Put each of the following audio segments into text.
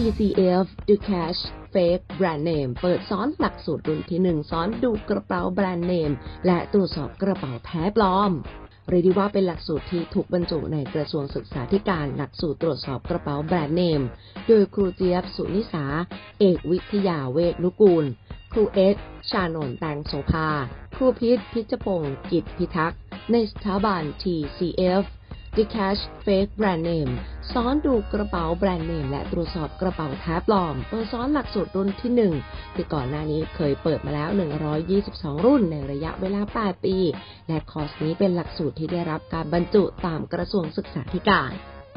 TCF The Cash Fake Brand Name เปิดสอนหลักสูตรรุ่นที่ 1 สอนดูกระเป๋าแบรนด์เนมและตรวจสอบกระเป๋าแท้ปลอมเรียกได้ว่าเป็นหลักสูตรที่ถูกบรรจุในกระทรวงศึกษาธิการหลักสูตรตรวจสอบกระเป๋าแบรนด์เนมโดยครูเจี๊ยบ สุนิสา เอกวิทยาเวชนุกูลครูเอส ชานนท์ แตงโสภาครูพิษ พิชพงศ์กิจพิทักษ์ในสถาบัน TCF The Cash Fake Brand Name สอนดูกระเป๋าแบรนด์เนมและตรวจสอบกระเป๋าแท้ปลอมเปิดสอนหลักสูตรรุ่นที่ 1ที่ก่อนหน้านี้เคยเปิดมาแล้ว122รุ่นในระยะเวลา8ปีและคอร์สนี้เป็นหลักสูตรที่ได้รับการบรรจุตามกระทรวงศึกษาธิการ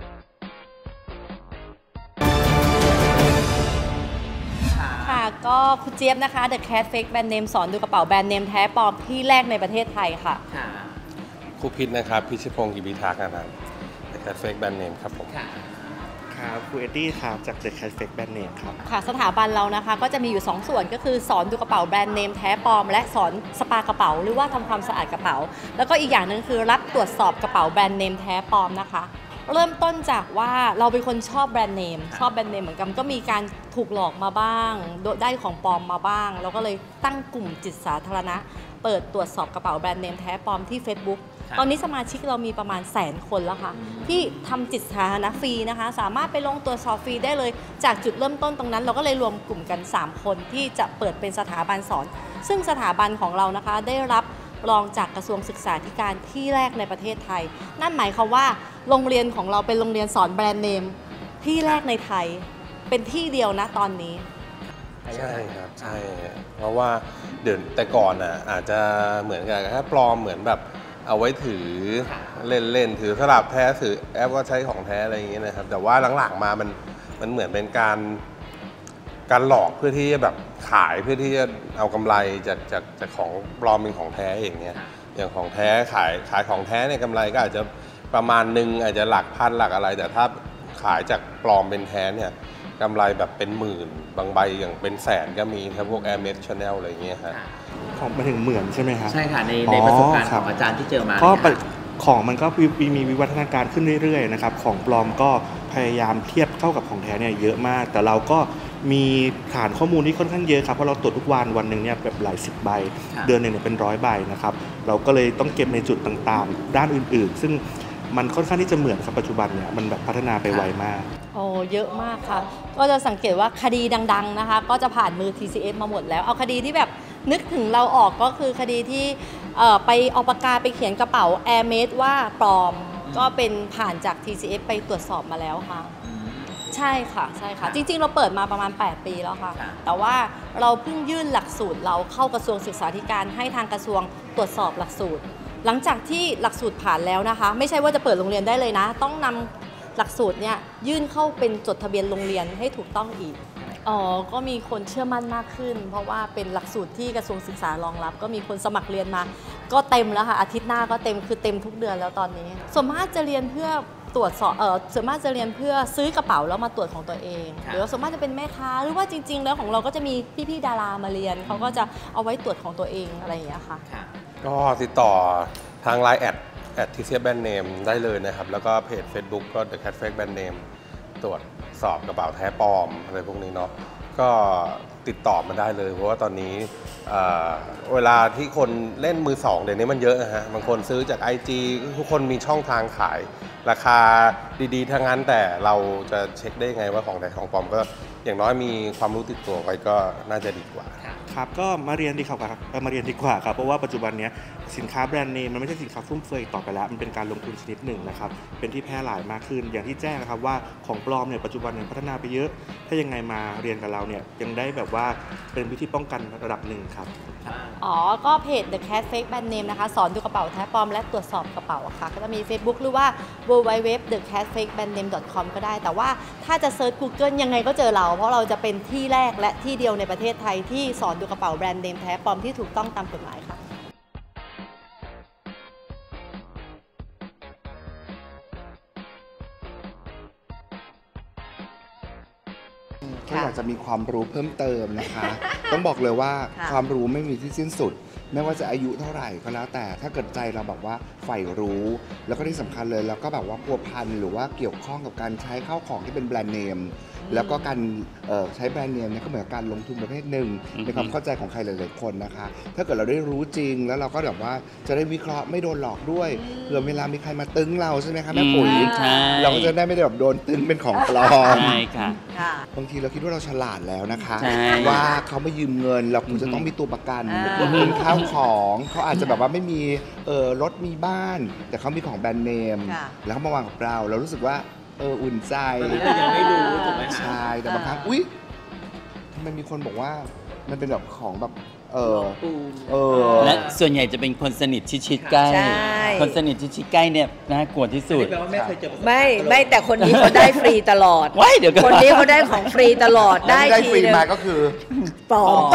ค่ะก็คุณเจี๊ยบนะคะ The Cash Fake Brand Name สอนดูกระเป๋าแบรนด์เนมแท้ปลอมที่แรกในประเทศไทยค่ะครูพิษนะครับพิชพงศ์กิจพิทักษ์นะครับ The Cash Fake Brand Name ครับผมครับครูเอ็ดดี้ครับจาก The Cash Fake Brand Name ครับค่ะสถาบันเรานะคะก็จะมีอยู่2ส่วนก็คือสอนดูกระเป๋าแบรนด์เนมแท้ปลอมและสอนสปากระเป๋าหรือว่าทำความสะอาดกระเป๋าแล้วก็อีกอย่างหนึ่งคือรับตรวจสอบกระเป๋าแบรนด์เนมแท้ปลอมนะคะเริ่มต้นจากว่าเราเป็นคนชอบแบรนด์เนมเหมือนกันก็มีการถูกหลอกมาบ้างได้ของปลอมมาบ้างเราก็เลยตั้งกลุ่มจิตสาธารณะเปิดตรวจสอบกระเป๋าแบรนด์เนมแท้ปลอมที่ Facebook ตอนนี้สมาชิกเรามีประมาณ100,000 คนแล้วค่ะที่ทำจิตสาธารณะฟรีนะคะสามารถไปลงตรวจสอบฟรีได้เลยจากจุดเริ่มต้นตรงนั้นเราก็เลยรวมกลุ่มกัน3คนที่จะเปิดเป็นสถาบันสอนซึ่งสถาบันของเรานะคะได้รับรองจากกระทรวงศึกษาธิการที่แรกในประเทศไทยนั่นหมายความว่าโรงเรียนของเราเป็นโรงเรียนสอนแบรนด์เนมที่แรกในไทยเป็นที่เดียวนะตอนนี้ใช่ครับใช่เพราะว่าเดี๋ยวแต่ก่อนอาจจะเหมือนกับแค่ปลอมเหมือนแบบเอาไว้ถือเล่นถือสลับแท้ถือแอปว่าใช้ของแท้อะไรอย่างเงี้ยนะครับแต่ว่าหลังๆมามันเหมือนเป็นการหลอกเพื่อที่จะแบบขายเพื่อที่จะเอากำไรจากของปลอมเป็นของแท้อย่างเงี้ยอย่างของแท้ขายของแท้เนี่ยกำไรก็อาจจะประมาณนึงอาจจะหลักพันหลักอะไรแต่ถ้าขายจากปลอมเป็นแท้เนี่ยกำไรแบบเป็นหมื่นบางใบอย่างเป็นแสนก็มีครับพวก Hermes Chanel อะไรอย่างเงี้ยครับของมาถึงเหมือนใช่ไหมครับใช่ค่ะในประสบการณ์ของอาจารย์ที่เจอมาก็ของมันก็มีวิวัฒนาการขึ้นเรื่อยๆนะครับของปลอมก็พยายามเทียบเข้ากับของแท้เนี่ยเยอะมากแต่เราก็มีฐานข้อมูลที่ค่อนข้างเยอะครับเพราะเราตรวจทุกวันหนึ่งเนี่ยแบบหลาย10 ใบเดือนหนึ่งเนี่ยเป็น100 ใบนะครับเราก็เลยต้องเก็บในจุดต่างๆด้านอื่นๆซึ่งมันค่อนข้างที่จะเหมือนครับปัจจุบันเนี่ยมันแบบพัฒนาไปไวมากโอ้เยอะมากค่ะก็จะสังเกตว่าคดีดังๆนะคะก็จะผ่านมือ TCF มาหมดแล้วเอาคดีที่แบบนึกถึงเราออกก็คือคดีที่ไปเอาปากกาไปเขียนกระเป๋า Hermes ว่าปลอมก็เป็นผ่านจาก TCF ไปตรวจสอบมาแล้วค่ะใช่ค่ะจริงๆเราเปิดมาประมาณ8 ปีแล้วค่ะแต่ว่าเราเพิ่งยื่นหลักสูตรเราเข้ากระทรวงศึกษาธิการให้ทางกระทรวงตรวจสอบหลักสูตรหลังจากที่หลักสูตรผ่านแล้วนะคะไม่ใช่ว่าจะเปิดโรงเรียนได้เลยนะต้องนำหลักสูตรเนี่ยยื่นเข้าเป็นจดทะเบียนโรงเรียนให้ถูกต้องอีกก็มีคนเชื่อมั่นมากขึ้นเพราะว่าเป็นหลักสูตรที่กระทรวงศึกษารองรับก็มีคนสมัครเรียนมาก็เต็มแล้วค่ะอาทิตย์หน้าก็เต็มคือเต็มทุกเดือนแล้วตอนนี้ส่วนมากจะเรียนเพื่อตรวจสอบส่วนมากจะเรียนเพื่อซื้อกระเป๋าแล้วมาตรวจของตัวเองหรือส่วนมากจะเป็นแม่ค้าหรือว่าจริงๆแล้วของเราก็จะมีพี่ๆดารามาเรียนเขาก็จะเอาไว้ตรวจของตัวเองอะไรอย่างเงี้ยค่ะก็ติดต่อทาง Line แอด TCF Brand Name ได้เลยนะครับแล้วก็เพจ Facebook ก็ The Cash Fake Brand Name ตรวจสอบกระเป๋าแท้ปลอมอะไรพวกนี้เนาะก็ติดต่อมาได้เลยเพราะว่าตอนนี้เวลาที่คนเล่นมือสองเดี๋ยวนี้มันเยอะนะฮะบางคนซื้อจาก IG ทุกคนมีช่องทางขายราคาดีๆทั้งนั้นแต่เราจะเช็คได้ไงว่าของแท้ของปลอมก็อย่างน้อยมีความรู้ติดตัวไว้ก็น่าจะดีกว่าครับก็มาเรียนดีกว่าครับเพราะว่าปัจจุบันนี้สินค้าแบรนด์เนมมันไม่ใช่สินค้าฟุ่มเฟือยต่อไปแล้วมันเป็นการลงทุนชนิดหนึ่งนะครับเป็นที่แพร่หลายมากขึ้นอย่างที่แจ้งนะครับว่าของปลอมเนี่ยปัจจุบันเนี่ยพัฒนาไปเยอะถ้ายังไงมาเรียนกับเราเนี่ยยังได้แบบว่าเป็นวิธีป้องกันระดับหนึ่งครับก็เพจ The Cash Fake Brand Name นะคะสอนดูกระเป๋าแท้ปลอมและตรวจสอบกระเป๋าค่ะก็จะมี Facebook หรือว่า www.thecashfakebrandname.com ก็ได้แต่ว่าถ้าจะเซิร์ช Google ยังไงก็เจอเราเพราะเราจะเป็นที่แรกและที่เดียวในประเทศไทยที่สอนดูกระเป๋าแบรนด์เนมแท้ปลอมที่ถูกต้องตามกฎหมายค่ะก็อยากจะมีความรู้เพิ่มเติมนะคะ ต้องบอกเลยว่าความรู้ไม่มีที่สิ้นสุดไม่ว่าจะอายุเท่าไหร่ก็แล้วแต่ถ้าเกิดใจเราแบบว่าใฝ่รู้ แล้วก็ที่สำคัญเลยเราก็แบบว่าพัวพันหรือว่าเกี่ยวข้องกับการใช้ข้าวของที่เป็นแบรนด์เนมแล้วก็การใช้แบรนด์เนมเนี่ยก็เหมือนการลงทุนประเภทหนึ่งในความเข้าใจของใครหลายๆคนนะคะถ้าเกิดเราได้รู้จริงแล้วเราก็แบบว่าจะได้วิเคราะห์ไม่โดนหลอกด้วยเผื่อเวลามีใครมาตึงเราใช่ไหมคะแม่ปุ๋ยเราก็จะได้ไม่ได้แบบโดนตึงเป็นของปลอมใช่ค่ะบางทีเราคิดว่าเราฉลาดแล้วนะคะใช่ว่าเขาไม่ยืมเงินเราควรจะต้องมีตัวประกันเป็นข้าวของเขาอาจจะแบบว่าไม่มีรถมีบ้าน แต่เขามีของแบรนด์เนมแล้วเขามาวางกับเรารู้สึกว่าอุ่นใจตอนนี้เรายังไม่รู้ถูกไหมคะใช่แต่บางครั้งอุ๊ยทำไมมีคนบอกว่ามันเป็นแบบของแบบและส่วนใหญ่จะเป็นคนสนิทชิดใกล้คนสนิทชิดใกล้เนี่ยน่ากลัวที่สุดไม่แต่คนนี้เขาได้ฟรีตลอดว้ายเดี๋ยวก่อนคนนี้เขาได้ของฟรีตลอดได้ได้ทีฟรีนึงมาก็คือปลอม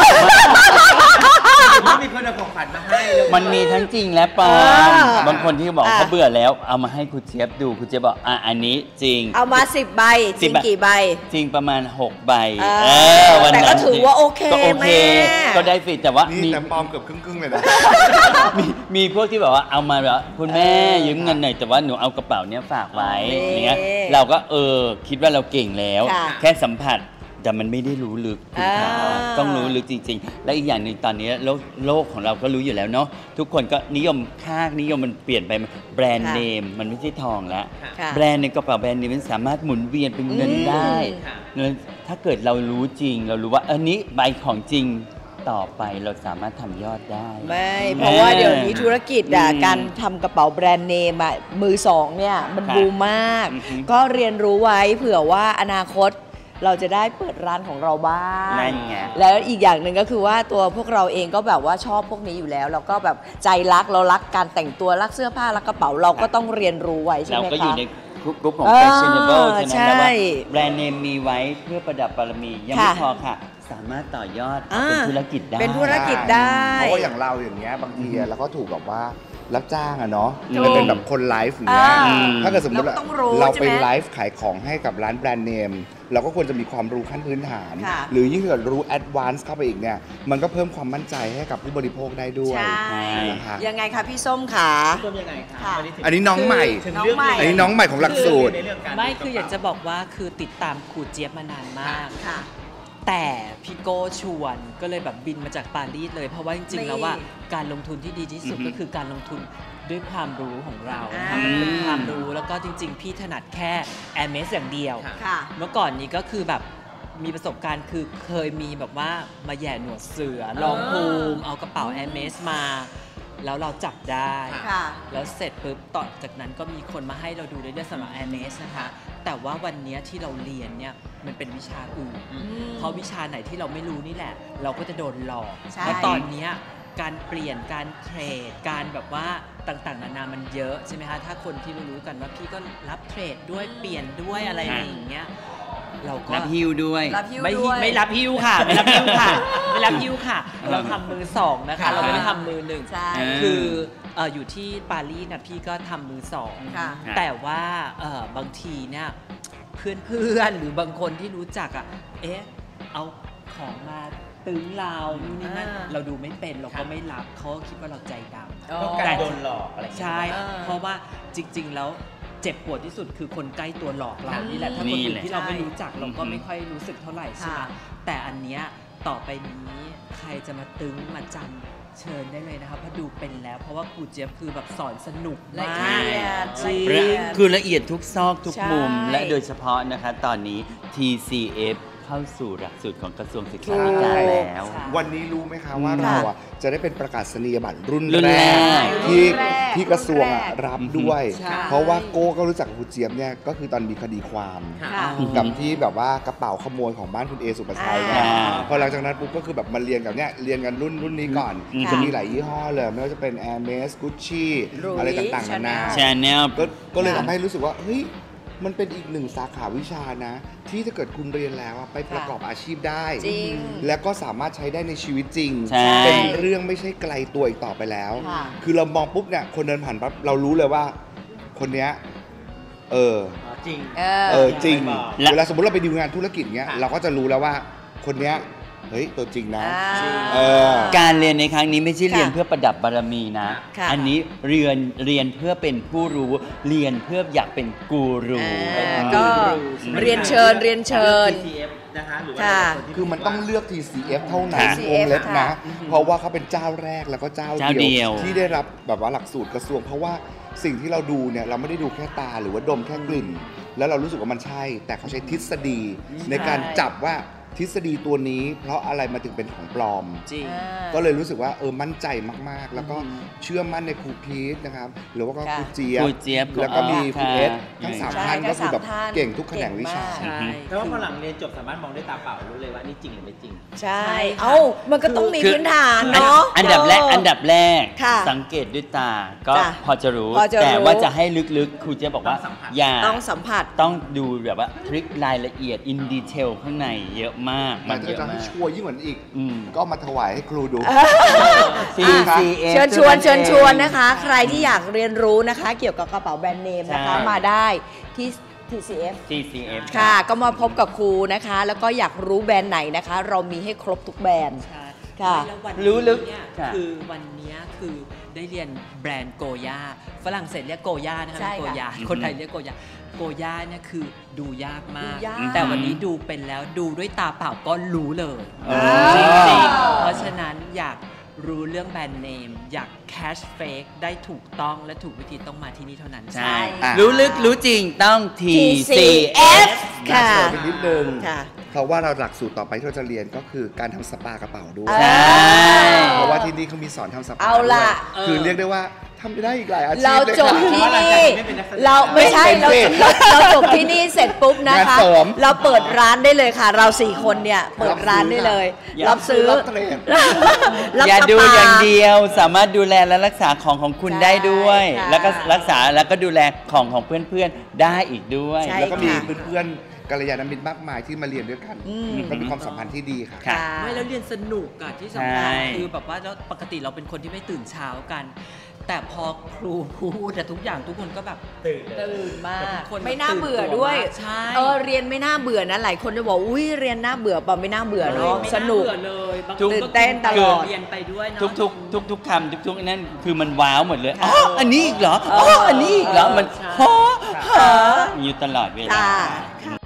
มีคนเอาของขวัญมาให้มันมีทั้งจริงและปลอมบางคนที่บอกเขาเบื่อแล้วเอามาให้ครูเจี๊ยบดูครูเจี๊ยบบอกอันนี้จริงเอามา10 ใบจริงกี่ใบจริงประมาณ6 ใบวันนั้นแต่ก็ถือว่าโอเคแม่ก็ได้ฟรีแต่ว่านี่แต่ปลอมเกือบครึ่งๆเลยนะมีพวกที่แบบว่าเอามาแบบคุณแม่ยืมเงินหน่อยแต่ว่าหนูเอากระเป๋าเนี้ยฝากไว้เนี้ยเราก็คิดว่าเราเก่งแล้วแค่สัมผัสแต่มันไม่ได้รู้ลึกต้องรู้ลึกจริงๆและอีกอย่างหนึ่งตอนนี้โลกของเราก็รู้อยู่แล้วเนาะทุกคนก็นิยมนิยมมันเปลี่ยนไปแบรนด์เนมมันไม่ใช่ทองแล้วแบรนด์ในกระเป๋าแบรนด์เนมมันสามารถหมุนเวียนเป็นเงินได้ถ้าเกิดเรารู้จริงเรารู้ว่าอันนี้ใบของจริงต่อไปเราสามารถทำยอดได้ไม่เพราะว่าเดี๋ยวนี้ธุรกิจการทำกระเป๋าแบรนด์เนมมือสองเนี่ยมันบูมมากก็เรียนรู้ไว้เผื่อว่าอนาคตเราจะได้เปิดร้านของเราบ้างแล้วอีกอย่างหนึ่งก็คือว่าตัวพวกเราเองก็แบบว่าชอบพวกนี้อยู่แล้วเราก็แบบใจรักเรารักการแต่งตัวรักเสื้อผ้ารักกระเป๋าเราก็ต้องเรียนรู้ไว้ใช่ไหมคะเราก็อยู่ในกลุ่มของ fashionable ใช่ไหมแต่ว่าแบรนด์เนมมีไว้เพื่อประดับบารมียังไม่พอค่ะสามารถต่อยอดเป็นธุรกิจได้เป็นธุรกิจได้เพราะว่าอย่างเราอย่างเงี้ยบางทีเราก็ถูกแบบว่ารับจ้างเนาะมันเป็นแบบคนไลฟ์อย่างเงี้ยถ้าเกิดสมมติเราไปไลฟ์ขายของให้กับร้านแบรนด์เนมเราก็ควรจะมีความรู้ขั้นพื้นฐานหรือยิ่งเกิดรู้แอดวานซ์เข้าไปอีกเนี่ยมันก็เพิ่มความมั่นใจให้กับผู้บริโภคได้ด้วยนะคะยังไงคะพี่ส้มขาส้มยังไงคะอันนี้น้องใหม่อันนี้น้องใหม่ของหลักสูตรไม่คืออยากจะบอกว่าคือติดตามครูเจี๊ยบมานานมากแต่พี่โก้ชวนก็เลยแบบบินมาจากปารีสเลยเพราะว่าจริงๆแล้วว่าการลงทุนที่ดีที่สุดก็คือการลงทุนด้วยความรู้ของเรามันเป็นความรู้แล้วก็จริงๆพี่ถนัดแค่ Hermes อย่างเดียวเมื่อก่อนนี้ก็คือแบบมีประสบการณ์คือเคยมีแบบว่ามาแย่หนวดเสือลองภูมิเอากระเป๋า Hermes มาแล้วเราจับได้แล้วเสร็จปุ๊บต่อจากนั้นก็มีคนมาให้เราดูเรื่อยๆสำหรับ Hermes นะคะแต่ว่าวันนี้ที่เราเรียนเนี่ยมันเป็นวิชาอื่นเพราะวิชาไหนที่เราไม่รู้นี่แหละเราก็จะโดนหลอกแล้วตอนนี้การเปลี่ยนการเทรดการแบบว่าต่างๆนานามันเยอะใช่ไหมคะถ้าคนที่รู้กันว่าพี่ก็รับเทรดด้วยเปลี่ยนด้วยอะไรอย่างเงี้ยเราก็รับฮิ้วด้วยไม่รับฮิ้วค่ะไม่รับฮิ้วค่ะไม่รับฮิ้วค่ะเราทำมือสองนะคะเราไม่ได้ทำมือหนึ่งคืออยู่ที่ปารีสนะพี่ก็ทำมือสองแต่ว่าบางทีเนี่ยเพื่อนหรือบางคนที่รู้จักเอาของมาตึงเรานี่นั่นเราดูไม่เป็นเราก็ไม่รับเขาคิดว่าเราใจดำก็การโดนหลอกอะไรใช่เพราะว่าจริงๆแล้วเจ็บปวดที่สุดคือคนใกล้ตัวหลอกเรานี่แหละถ้าคนอื่นที่เราไม่รู้จักเราก็ไม่ค่อยรู้สึกเท่าไหร่ใช่ไหมแต่อันเนี้ยต่อไปนี้ใครจะมาตึงมาจำเชิญได้เลยนะคะเพราะดูเป็นแล้วเพราะว่าครูเจี๊ยบคือแบบสอนสนุกมากคือละเอียดทุกซอกทุกมุมและโดยเฉพาะนะคะตอนนี้ TCF เข้าสู่หลักสูตรของกระทรวงศึกษาธิการแล้ววันนี้รู้ไหมคะว่าเราจะได้เป็นประกาศนียบัตรรุ่นแรกที่กระทรวงรับด้วยเพราะว่าโก้ก็รู้จักครูเจี๊ยบเนี่ยก็คือตอนมีคดีความกับที่แบบว่ากระเป๋าขโมยของบ้านคุณเอสุปชัยนะพอหลังจากนั้นปุ๊บก็คือแบบมาเรียนกับเนี่ยเรียนกันรุ่นนี้ก่อนจะมีหลายยี่ห้อเลยไม่ว่าจะเป็น Hermes Gucci อะไรต่างๆนานา Chanel ก็เลยทำให้รู้สึกว่าเฮ้ยมันเป็นอีกหนึ่งสาขาวิชานะที่ถ้าเกิดคุณเรียนแล้วไปประกอบอาชีพได้แล้วก็สามารถใช้ได้ในชีวิตจริงเป็นเรื่องไม่ใช่ไกลตัวอีกต่อไปแล้วคือเรามองปุ๊บเนี่ยคนเดินผ่านปั๊บเรารู้เลยว่าคนเนี้ยจริงจริงเวลาสมมติเราไปดูงานธุรกิจเงี้ยเราก็จะรู้แล้วว่าคนเนี้ยเฮ้ยตัวจริงนะการเรียนในครั้งนี้ไม่ใช่เรียนเพื่อประดับบารมีนะค่ะอันนี้เรียนเพื่อเป็นผู้รู้เรียนเพื่ออยากเป็นกูรูก็เรียนเชิญนะคะหรือว่าค่ะคือมันต้องเลือก TCF เท่านั้นค่ะวงเล็บนะค่ะเพราะว่าเขาเป็นเจ้าแรกแล้วก็เจ้าเจ้าเดีเดียยว วที่ได้รับแบบว่าหลักสูตรกระทรวง เพราะว่าสิ่งที่เราดูเนี่ยเราไม่ได้ดูแค่ตาหรือว่าดมแค่กลิ่น แล้วเรารู้สึกว่ามันใช่ แต่เขาใช้ทฤษฎีในการจับว่าทฤษฎีตัวนี้ เพราะอะไรมาถึงเป็นของปลอมจริงก็เลยรู้สึกว่ามั่นใจมากๆ แล้วก็เชื่อมั่นในครูพีทนะครับหรือว่าก็ค่ะครูเจี๊ยคบรูเจี๊ยบแล้วก็มีครูค่ะเอสทั้งสามใช่ท่านก็คือแบบทั้งสามท่านเก่งทุกแขนงวิชาเก่งมากใช่แต่ว่าพอหลังเรียนจบสามารถมองด้วยตาเปล่ารู้เลยว่านี่จริงหรือไม่จริงใช่ใช่ค่ะเอ้ามันก็ต้องมีคือพื้นฐานเนาะอันดับแรกค่ะสังเกตด้วยตาก็จ้ะพอจะรู้พอจะรู้แต่ว่าจะให้ลึกๆครูเจี๊ยบบอกว่าต้องสัมผัสอย่าต้องสัมผัสต้องดูแบบว่าทริครายละเอียดอินดีเทลข้างในเยอะมากมัมัน นจะเยอะให้มากชัวร์ยิ่งกว่านี้อีกอืมก็มาถวายให้ครูดู TCF เชิญชวนนะคะ ใครที่อยากเรียนรู้นะคะ เกี่ยวกับกระเป๋าแบรนด์เนมนะคะใช่มาได้ที่ TCF TCF ค่ะ ก็มาพบกับครูนะคะ แล้วก็อยากรู้แบรนด์ไหนนะคะ เรามีให้ครบทุกแบรนด์ใช่ค่ะแล้ววันรู้ลึกนี้เนี่ยค่ะคือวันเนี้ยคือได้เรียนแบรนด์โกย่าฝรั่งเศสเรียกโกย่านะคะใช่ไม่โกค่ะย่าคนไทยเรียกโกย่าโกย่าเนี่ยคือดูยากมากดูยากแต่วันนี้ดูเป็นแล้วดูด้วยตาเปล่าก็รู้เลยอ๋อจริงๆเพราะฉะนั้นอยากรู้เรื่องแบรนด์เนมอยากแคชเฟกได้ถูกต้องและถูกวิธีต้องมาที่นี่เท่านั้นใช่อ่ะรู้ลึกรู้จริงต้อง TCF ค่ะเสริมอีกนิดนึงค่ะเพราะว่าเราหลักสูตรต่อไปที่เราจะเรียนก็คือการทำสปากระเป๋าด้วยใช่เพราะว่าที่นี่เขามีสอนทำสปาเอาด้วยล่ะคือเรียกได้ว่าทำได้อีกหลายอาชีพเราเลยจบค่ะที่นี่ เราไม่ใช่เป็นเราสิเราจบที่นี่เสร็จปุ๊บนะคะงานเสริมเราเปิดร้านได้เลยค่ะ เรา4 คนเนี่ยเปิดร้านได้เลย รับซื้อรับเทรดรับอย่าดูสปอย่างเดียวสามารถดูแลและรักษาของคุณใช่ได้ด้วยค่ะแล้วก็รักษาแล้วก็ดูแลของเพื่อนๆได้อีกด้วยใช่แล้วก็มีค่ะเพื่อนๆกัลยาณมิตรมากมายที่มาเรียนด้วยกัน ก็มีความสัมพันธ์ที่ดีค่ะค่ะไม่แล้วเรียนสนุกอะที่สำคัญใช่คือแบบว่าแล้วปกติเราเป็นคนที่ไม่ตื่นเช้ากัน แต่พอครูพูดแต่ทุกอย่างทุกคนก็แบบตื่นมากไม่น่าเบื่อด้วยใช่เรียนไม่น่าเบื่อนะหลายคนจะบอกอุ้ยเรียนน่าเบื่อเปล่าไม่น่าเบื่อเนาะไม่สนุกาเบื่อเลยบางทุกคตื่นเต้นตลอดเรียนไปด้วยเนาะทุกคำทุกนั่นคือมันว้าวหมดเลยอ๋ออันนี้อีกเหรออ๋ออันนี้อีกเหรอมันใช่ฮะอยู่ตลอดเวลาค่ะ